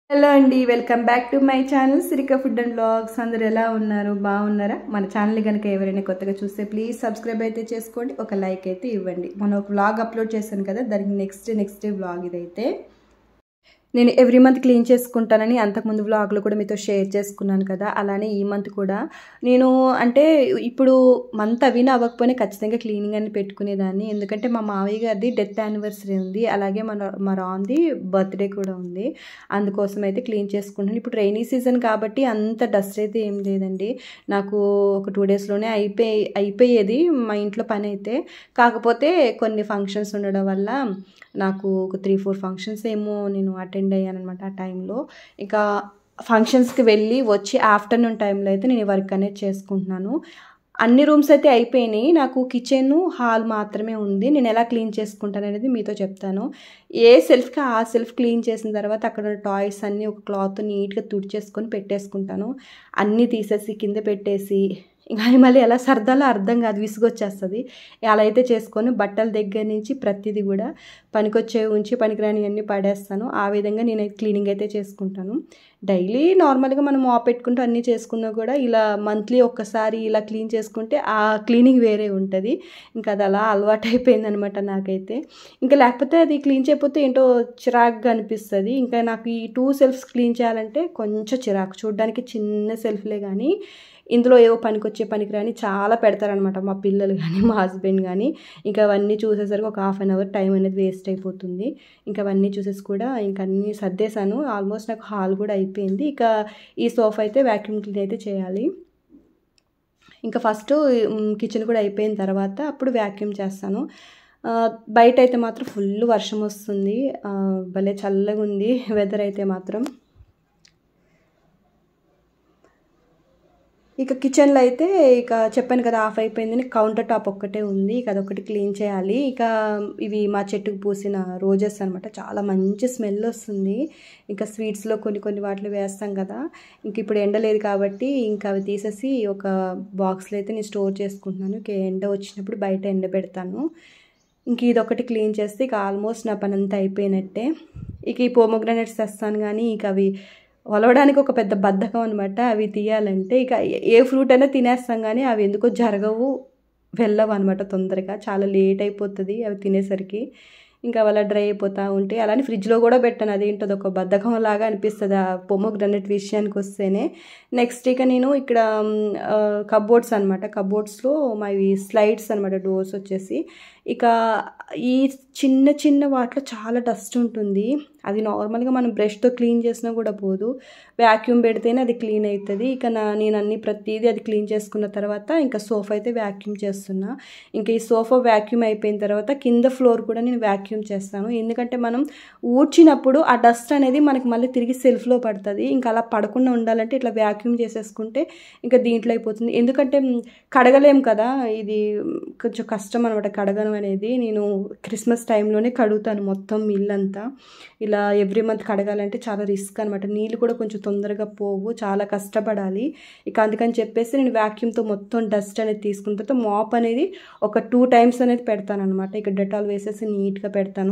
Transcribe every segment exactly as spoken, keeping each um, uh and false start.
Hello అండి, welcome back to my channel Sirika food and vlogs. అందరు ఎలా ఉన్నారు? బాగున్నారా? మన ఛానల్ కనుక ఎవరైనా కొత్తగా చూస్తే ప్లీజ్ సబ్స్క్రైబ్ అయితే చేసుకోండి, ఒక లైక్ అయితే ఇవ్వండి. మనం ఒక వ్లాగ్ అప్లోడ్ చేశాను కదా, దానికి నెక్స్ట్ నెక్స్ట్ డే వ్లాగ్ ఇదైతే. నేను ఎవ్రీ మంత్ క్లీన్ చేసుకుంటానని అంతకుముందు వ్లాగ్లో కూడా మీతో షేర్ చేసుకున్నాను కదా, అలానే ఈ మంత్ కూడా నేను అంటే ఇప్పుడు మంత్ అవినా అవ్వకపోయినా ఖచ్చితంగా క్లీనింగ్ అని పెట్టుకునేదాన్ని. ఎందుకంటే మా మావయ్య గారిది డెత్ యానివర్సరీ ఉంది, అలాగే మన మా రాన్ది బర్త్డే కూడా ఉంది. అందుకోసం అయితే క్లీన్ చేసుకుంటాను. ఇప్పుడు రైనీ సీజన్ కాబట్టి అంత డస్ట్ అయితే ఏం లేదండి. నాకు ఒక టూ డేస్లోనే అయిపోయి అయిపోయేది మా ఇంట్లో పని అయితే. కాకపోతే కొన్ని ఫంక్షన్స్ ఉండడం వల్ల నాకు ఒక త్రీ ఫోర్ ఫంక్షన్స్ ఏమో నేను అటెండ్ అయ్యాను అనమాట ఆ టైంలో. ఇంకా ఫంక్షన్స్కి వెళ్ళి వచ్చి ఆఫ్టర్నూన్ టైంలో అయితే నేను వర్క్ అనేది చేసుకుంటున్నాను. అన్ని రూమ్స్ అయితే అయిపోయినాయి, నాకు కిచెన్ హాల్ మాత్రమే ఉంది. నేను ఎలా క్లీన్ చేసుకుంటాను అనేది మీతో చెప్తాను. ఏ సెల్ఫ్కి ఆ సెల్ఫ్ క్లీన్ చేసిన తర్వాత అక్కడ టాయ్స్ అన్నీ ఒక క్లాత్ నీట్గా తుడిచేసుకొని పెట్టేసుకుంటాను. అన్నీ తీసేసి కింద పెట్టేసి ఇంకా మళ్ళీ ఎలా సర్దాలో అర్థం కాదు, విసుగొచ్చేస్తుంది. అలా అయితే చేసుకొని బట్టల దగ్గర నుంచి ప్రతిదీ కూడా పనికొచ్చే ఉంచి పనికిరాని అన్నీ పడేస్తాను. ఆ విధంగా నేను క్లీనింగ్ అయితే చేసుకుంటాను. డైలీ నార్మల్గా మనం మాప్ పెట్టుకుంటూ అన్నీ చేసుకున్నా కూడా ఇలా మంత్లీ ఒక్కసారి ఇలా క్లీన్ చేసుకుంటే ఆ క్లీనింగ్ వేరే ఉంటుంది. ఇంకా అది అలా అలవాటు అయిపోయింది అనమాట నాకైతే. ఇంకా లేకపోతే అది క్లీన్ చేయకపోతే ఏంటో చిరాకుగా అనిపిస్తుంది. ఇంకా నాకు ఈ టూ సెల్ఫ్స్ క్లీన్ చేయాలంటే కొంచెం చిరాకు. చూడడానికి చిన్న సెల్ఫ్లే కానీ ఇందులో ఏవో పనికొచ్చే పనికిరాని చాలా పెడతారనమాట మా పిల్లలు కానీ మా హస్బెండ్ కానీ. ఇంకా అవన్నీ చూసేసరికి ఒక హాఫ్ అన్ అవర్ టైం అనేది వేస్ట్ అయిపోతుంది. ఇంకా అవన్నీ చూసేసి కూడా ఇంకా అన్నీ సర్దేశాను. ఆల్మోస్ట్ నాకు హాల్ కూడా అయిపోయింది. ఇక ఈ సోఫా అయితే వ్యాక్యూమ్ క్లీన్ అయితే చేయాలి. ఇంకా ఫస్ట్ కిచెన్ కూడా అయిపోయిన తర్వాత అప్పుడు వ్యాక్యూమ్ చేస్తాను. బయట అయితే మాత్రం ఫుల్ వర్షం వస్తుంది, భలే చల్లగా ఉంది వెదర్ అయితే మాత్రం. ఇక కిచెన్లో అయితే ఇక చెప్పాను కదా ఆఫ్ అయిపోయిందని, కౌంటర్ టాప్ ఒక్కటే ఉంది. ఇక అదొకటి క్లీన్ చేయాలి. ఇక ఇవి మా చెట్టుకు పూసిన రోజెస్ అనమాట, చాలా మంచి స్మెల్ వస్తుంది. ఇంకా స్వీట్స్లో కొన్ని కొన్ని వాటిలో వేస్తాం కదా, ఇంక ఇప్పుడు ఎండ లేదు కాబట్టి ఇంకా అవి తీసేసి ఒక బాక్స్లో అయితే నేను స్టోర్ చేసుకుంటున్నాను. ఇక ఎండ వచ్చినప్పుడు బయట ఎండ పెడతాను. ఇంక ఇదొకటి క్లీన్ చేస్తే ఇక ఆల్మోస్ట్ నా పని అంతా అయిపోయినట్టే. ఇక ఈ పోమోగ్రానైట్స్ తెస్తాను కానీ ఇక అవి ఒలవడానికి ఒక పెద్ద బద్ధకం అనమాట. అవి తీయాలంటే ఇక ఏ ఫ్రూట్ అయినా తినేస్తాం కానీ అవి ఎందుకో జరగవు, వెళ్ళవు అనమాట తొందరగా. చాలా లేట్ అయిపోతుంది అవి తినేసరికి. ఇంకా అలా డ్రై అయిపోతూ ఉంటే అలానే ఫ్రిడ్జ్లో కూడా పెట్టాను. అదేంటో ఒక బద్ధకం లాగా అనిపిస్తుంది ఆ పొమోగ్రానైట్ విషయానికి వస్తేనే. నెక్స్ట్ ఇక నేను ఇక్కడ కబోర్డ్స్ అనమాట, కబోర్డ్స్లో మావి స్లైడ్స్ అనమాట, డోర్స్ వచ్చేసి. ఇక ఈ చిన్న చిన్న వాటిలో చాలా డస్ట్ ఉంటుంది. అది నార్మల్గా మనం బ్రష్తో క్లీన్ చేసినా కూడా పోదు, వ్యాక్యూమ్ పెడితేనే అది క్లీన్ అవుతుంది. ఇక నా నేను అన్ని ప్రతిదీ అది క్లీన్ చేసుకున్న తర్వాత ఇంకా సోఫా అయితే వ్యాక్యూమ్ చేస్తున్నా. ఇంకా ఈ సోఫా వ్యాక్యూమ్ అయిపోయిన తర్వాత కింద ఫ్లోర్ కూడా నేను వ్యాక్యూమ్ చేస్తాను. ఎందుకంటే మనం ఊడ్చినప్పుడు ఆ డస్ట్ అనేది మనకి మళ్ళీ తిరిగి సెల్ఫ్లో పడుతుంది. ఇంకా అలా పడకుండా ఉండాలంటే ఇట్లా వ్యాక్యూమ్ చేసేసుకుంటే ఇంకా దీంట్లో అయిపోతుంది. ఎందుకంటే కడగలేం కదా, ఇది కొంచెం కష్టం అనమాట కడగడం అనేది. నేను క్రిస్మస్ టైంలోనే కడుగుతాను మొత్తం ఇల్లంతా. ఇలా ఎవ్రీ మంత్ కడగాలంటే చాలా రిస్క్ అనమాట, నీళ్ళు కూడా కొంచెం తొందరగా పోవు, చాలా కష్టపడాలి. ఇక అందుకని చెప్పేసి నేను వ్యాక్యూమ్తో మొత్తం డస్ట్ అనేది తీసుకున్న తర్వాత మాప్ అనేది ఒక టూ టైమ్స్ అనేది పెడతాను అనమాట. ఇక డెటాల్ వేసేసి నీట్గా పెడతాను.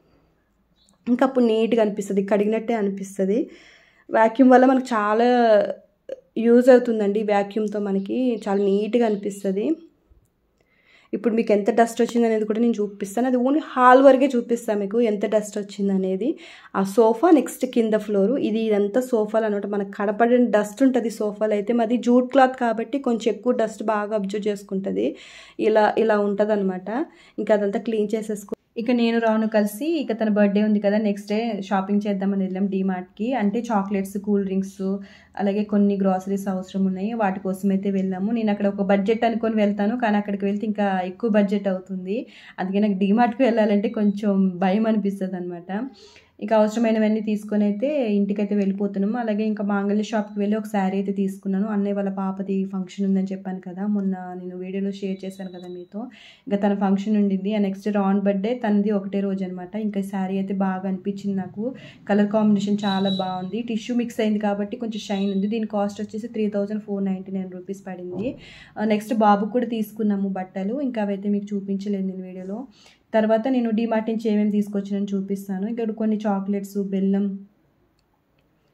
ఇంకా అప్పుడు నీట్గా అనిపిస్తుంది, కడిగినట్టే అనిపిస్తుంది. వ్యాక్యూమ్ వల్ల మనకు చాలా యూజ్ అవుతుందండి. వ్యాక్యూమ్తో మనకి చాలా నీట్గా అనిపిస్తుంది. ఇప్పుడు మీకు ఎంత డస్ట్ వచ్చింది అనేది కూడా నేను చూపిస్తాను. అది ఓన్లీ హాల్ వరకే చూపిస్తాను మీకు ఎంత డస్ట్ వచ్చింది అనేది. ఆ సోఫా నెక్స్ట్ కింద ఫ్లోరు, ఇది ఇదంతా సోఫాలు అనమాట. మనకు కనపడిన డస్ట్ ఉంటుంది సోఫాలు అయితే. మాది జూట్ క్లాత్ కాబట్టి కొంచెం ఎక్కువ డస్ట్ బాగా అబ్జర్వ్ చేసుకుంటుంది. ఇలా ఇలా ఉంటుంది అనమాట. ఇంకా అదంతా క్లీన్ చేసేసుకు ఇక నేను రాను కలిసి ఇక తన బర్త్డే ఉంది కదా, నెక్స్ట్ డే షాపింగ్ చేద్దామని వెళ్ళాం డీమార్ట్కి. అంటే చాక్లెట్స్, కూల్ డ్రింక్స్, అలాగే కొన్ని గ్రాసరీస్ అవసరం ఉన్నాయి, వాటి కోసం అయితే వెళ్ళాము. నేను అక్కడ ఒక బడ్జెట్ అనుకొని వెళ్తాను, కానీ అక్కడికి వెళ్తే ఇంకా ఎక్కువ బడ్జెట్ అవుతుంది. అందుకే నాకు డీమార్ట్కి వెళ్ళాలంటే కొంచెం భయం అనిపిస్తుంది అనమాట. ఇక అవసరమైనవన్నీ తీసుకొని అయితే ఇంటికైతే వెళ్ళిపోతున్నాము. అలాగే ఇంకా మాంగళ్య షాప్కి వెళ్ళి ఒక శారీ అయితే తీసుకున్నాను. అన్నయ్య వాళ్ళ పాపది ఫంక్షన్ ఉందని చెప్పాను కదా, మొన్న నేను వీడియోలో షేర్ చేశాను కదా మీతో. ఇంకా తన ఫంక్షన్ ఉండింది, ఆ నెక్స్ట్ రాన్ బర్త్డే తనది ఒకటే రోజు అనమాట. ఇంకా శారీ అయితే బాగా అనిపించింది నాకు, కలర్ కాంబినేషన్ చాలా బాగుంది. టిష్యూ మిక్స్ అయింది కాబట్టి కొంచెం షైన్ ఉంది. దీని కాస్ట్ వచ్చేసి three thousand four ninety nine rupees పడింది. నెక్స్ట్ బాబుకు కూడా తీసుకున్నాము బట్టలు, ఇంకా అవైతే మీకు చూపించలేదు నేను వీడియోలో. తర్వాత నేను డీమార్ట్ నుంచి ఏమేమి తీసుకొచ్చినని చూపిస్తాను. ఇక్కడ కొన్ని చాక్లెట్స్, బెల్లం,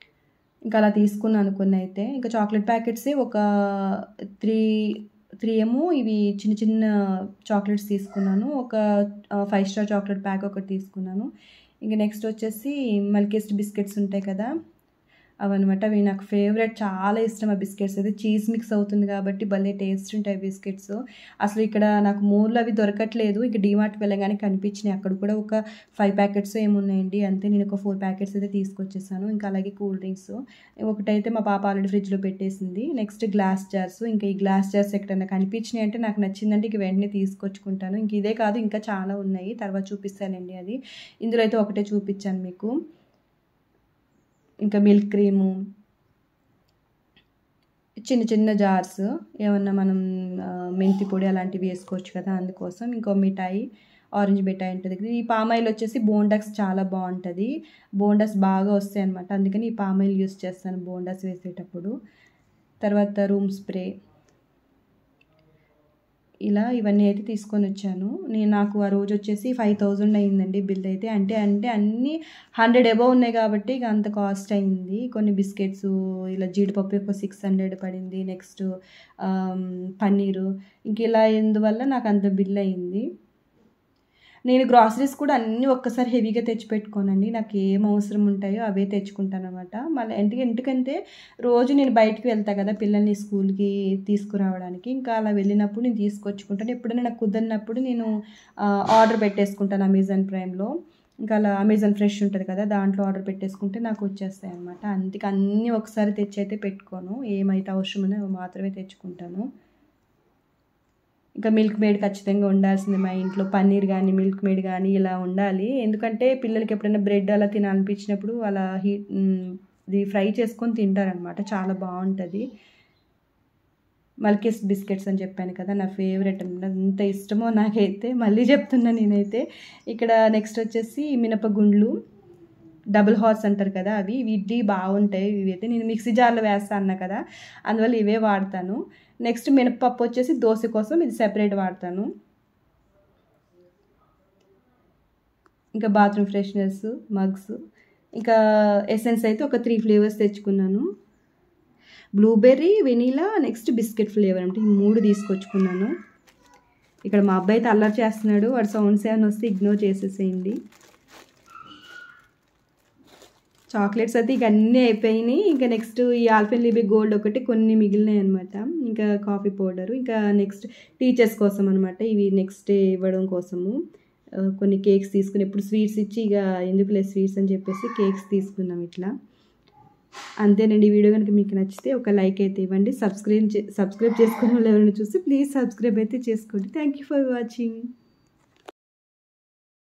ఇంకా అలా తీసుకున్నాను కొన్ని అయితే. ఇంకా చాక్లెట్ ప్యాకెట్సే ఒక త్రీ త్రీ ఏమో ఇవి చిన్న చిన్న చాక్లెట్స్ తీసుకున్నాను. ఒక ఫైవ్ స్టార్ చాక్లెట్ ప్యాక్ ఒకటి తీసుకున్నాను. ఇంక నెక్స్ట్ వచ్చేసి మల్కేస్ట్ బిస్కెట్స్ ఉంటాయి కదా, అవన్నమాట. అవి నాకు ఫేవరెట్, చాలా ఇష్టం ఆ బిస్కెట్స్ అయితే. చీజ్ మిక్స్ అవుతుంది కాబట్టి భలే టేస్ట్ ఉంటాయి బిస్కెట్స్. అసలు ఇక్కడ నాకు మూలలో అవి దొరకట్లేదు. ఇక డీమార్ట్కి వెళ్ళగానే కనిపించినాయి. అక్కడ కూడా ఒక ఫైవ్ ప్యాకెట్స్ ఏమున్నాయండి అంతే. నేను ఒక ఫోర్ ప్యాకెట్స్ అయితే తీసుకొచ్చేసాను. ఇంకా అలాగే కూల్ డ్రింక్స్ ఒకటైతే మా పాప ఆల్రెడీ ఫ్రిడ్జ్లో పెట్టేసింది. Next glass jars. ఇంకా ఈ గ్లాస్ జార్స్ ఎక్కడైనా కనిపించినాయి అంటే నాకు నచ్చిందంటే ఇక వెంటనే తీసుకొచ్చుకుంటాను. ఇంక ఇదే కాదు, ఇంకా చాలా ఉన్నాయి, తర్వాత చూపిస్తానండి అది. ఇందులో అయితే ఒకటే చూపించాను మీకు. ఇంకా మిల్క్ క్రీము, చిన్న చిన్న జార్స్, ఏమన్నా మనం మెంతి పొడి అలాంటివి వేసుకోవచ్చు కదా, అందుకోసం. ఇంకో మిఠాయి, ఆరెంజ్ మిఠాయి ఉంటుంది. ఈ పామాయిల్ వచ్చేసి బోండాస్ చాలా బాగుంటుంది, బోండాస్ బాగా వస్తాయి అనమాట. అందుకని ఈ పామాయిల్ యూస్ చేస్తాను బోండాస్ వేసేటప్పుడు. తర్వాత రూమ్ స్ప్రే, ఇలా ఇవన్నీ అయితే తీసుకొని వచ్చాను నేను. నాకు ఆ రోజు వచ్చేసి ఫైవ్ థౌజండ్ అయిందండి బిల్ అయితే. అంటే అంటే అన్నీ హండ్రెడ్ అబవ్ ఉన్నాయి కాబట్టి ఇక అంత కాస్ట్ అయింది. కొన్ని బిస్కెట్స్, ఇలా జీడిపప్పు ఒక సిక్స్ హండ్రెడ్ పడింది. నెక్స్ట్ పన్నీరు, ఇంక ఇలా ఎందువల్ల నాకు అంత బిల్ అయింది. నేను గ్రాసరీస్ కూడా అన్నీ ఒక్కసారి హెవీగా తెచ్చిపెట్టుకోనండి. నాకు ఏం అవసరం ఉంటాయో అవే తెచ్చుకుంటాను అనమాట. మళ్ళీ ఎందుకు ఎందుకంటే రోజు నేను బయటికి వెళ్తాను కదా పిల్లల్ని స్కూల్కి తీసుకురావడానికి. ఇంకా అలా వెళ్ళినప్పుడు నేను తీసుకొచ్చుకుంటాను. ఎప్పుడైనా నాకు కుదిరినప్పుడు నేను ఆర్డర్ పెట్టేసుకుంటాను అమెజాన్ ప్రైమ్లో. ఇంకా అలా అమెజాన్ ఫ్రెష్ ఉంటుంది కదా, దాంట్లో ఆర్డర్ పెట్టేసుకుంటే నాకు వచ్చేస్తాయి అనమాట. అందుకే అన్నీ ఒకసారి తెచ్చి అయితే పెట్టుకోను. ఏమైతే అవసరమో అవి మాత్రమే తెచ్చుకుంటాను. ఇంకా మిల్క్ మేడ్ ఖచ్చితంగా ఉండాల్సింది మా ఇంట్లో. పన్నీర్ కానీ మిల్క్ మేడ్ కానీ ఇలా ఉండాలి. ఎందుకంటే పిల్లలకి ఎప్పుడైనా బ్రెడ్ అలా తినాలనిపించినప్పుడు అలా హీట్ ఇది ఫ్రై చేసుకొని తింటారనమాట, చాలా బాగుంటుంది. మల్కేస్ బిస్కెట్స్ అని చెప్పాను కదా, నా ఫేవరెట్ అనమాట. ఎంత ఇష్టమో నాకైతే, మళ్ళీ చెప్తున్నా నేనైతే. ఇక్కడ నెక్స్ట్ వచ్చేసి మినపగుండ్లు, డబుల్ హార్స్ అంటారు కదా, అవి ఇడ్లీ బాగుంటాయి. ఇవైతే నేను మిక్సీ జార్లో వేస్తాను అన్నా కదా, అందువల్ల ఇవే వాడతాను. నెక్స్ట్ మినపప్పు వచ్చేసి దోశ కోసం ఇది సెపరేట్ వాడతాను. ఇంకా బాత్రూమ్ ఫ్రెషనర్స్, మగ్స్, ఇంకా ఎసెన్స్ అయితే ఒక త్రీ ఫ్లేవర్స్ తెచ్చుకున్నాను. Blueberry, vanilla, next biscuit flavour అంటే ఈ మూడు తీసుకొచ్చుకున్నాను. ఇక్కడ మా అబ్బాయి అయితే అల్లరి చేస్తున్నాడు, వాడు సౌండ్స్ ఏమైనా వస్తే ఇగ్నోర్ చేసేసేయండి. చాక్లెట్స్ అయితే ఇక అన్నీ అయిపోయినాయి. ఇంకా నెక్స్ట్ ఈ ఆల్పెన్లీబే గోల్డ్ ఒకటి కొన్ని మిగిలినాయి అనమాట. ఇంకా కాఫీ పౌడరు, ఇంకా నెక్స్ట్ టీచర్స్ కోసం అనమాట, ఇవి నెక్స్ట్ డే ఇవ్వడం కోసము కొన్ని కేక్స్ తీసుకుని, ఎప్పుడు స్వీట్స్ ఇచ్చి ఇక ఎందుకులే స్వీట్స్ అని చెప్పేసి కేక్స్ తీసుకున్నాం ఇట్లా. అంతేనండి. ఈ వీడియో కనుక మీకు నచ్చితే ఒక లైక్ అయితే ఇవ్వండి. సబ్స్క్రైబ్ సబ్స్క్రైబ్ చేసుకునే వాళ్ళు ఎవరైనా చూస్తే ప్లీజ్ సబ్స్క్రైబ్ అయితే చేసుకోండి. Thank you for watching.